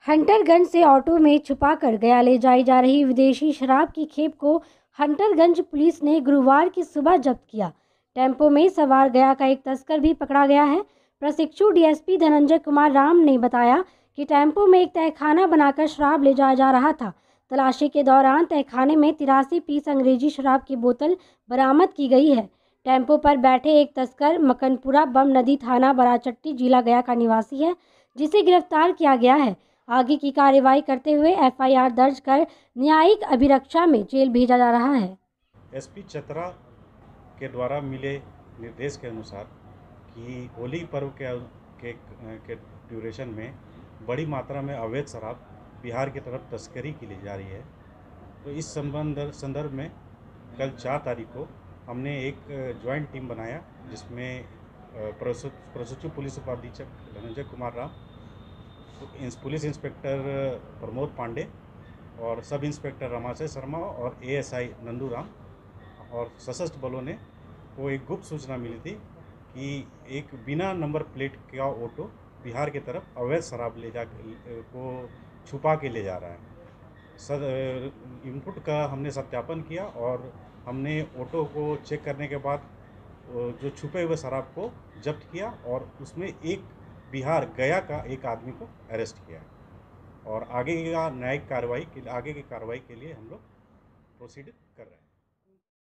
हंटरगंज से ऑटो में छुपाकर गया ले जाई जा रही विदेशी शराब की खेप को हंटरगंज पुलिस ने गुरुवार की सुबह जब्त किया। टेम्पो में सवार गया का एक तस्कर भी पकड़ा गया है। प्रशिक्षु डीएसपी धनंजय कुमार राम ने बताया कि टेम्पो में एक तहखाना बनाकर शराब ले जाया जा रहा था। तलाशी के दौरान तहखाने में 83 पीस अंग्रेजी शराब की बोतल बरामद की गई है। टेम्पो पर बैठे एक तस्कर मकनपुरा बम नदी थाना बराचट्टी जिला गया का निवासी है, जिसे गिरफ्तार किया गया है। आगे की कार्रवाई करते हुए एफआईआर दर्ज कर न्यायिक अभिरक्षा में जेल भेजा जा रहा है। एसपी चतरा के द्वारा मिले निर्देश के अनुसार कि होली पर्व के ड्यूरेशन में बड़ी मात्रा में अवैध शराब बिहार की तरफ तस्करी की ली जा रही है, तो इस संदर्भ में कल 4 तारीख को हमने एक ज्वाइंट टीम बनाया, जिसमें प्रशिक्षु पुलिस उपाधीक्षक धनंजय कुमार राम, पुलिस इंस्पेक्टर प्रमोद पांडे और सब इंस्पेक्टर रमाशय शर्मा और एएसआई नंदू राम और सशस्त्र बलों ने वो एक गुप्त सूचना मिली थी कि एक बिना नंबर प्लेट का ऑटो बिहार की तरफ अवैध शराब को छुपा के ले जा रहा है। इनपुट का हमने सत्यापन किया और हमने ऑटो को चेक करने के बाद जो छुपे हुए शराब को जब्त किया और उसमें एक बिहार गया का एक आदमी को अरेस्ट किया और आगे की कार्रवाई के लिए हम लोग प्रोसीड कर रहे हैं।